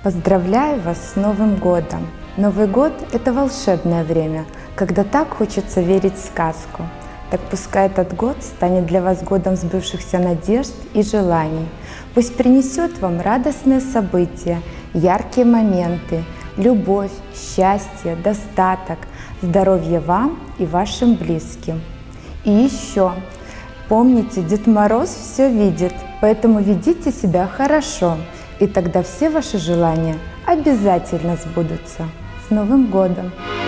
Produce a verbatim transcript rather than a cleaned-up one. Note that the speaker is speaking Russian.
Поздравляю вас с Новым годом! Новый год – это волшебное время, когда так хочется верить в сказку. Так пускай этот год станет для вас годом сбывшихся надежд и желаний. Пусть принесет вам радостные события, яркие моменты, любовь, счастье, достаток, здоровье вам и вашим близким. И еще, помните, Дед Мороз все видит, поэтому ведите себя хорошо, и тогда все ваши желания обязательно сбудутся. С Новым годом!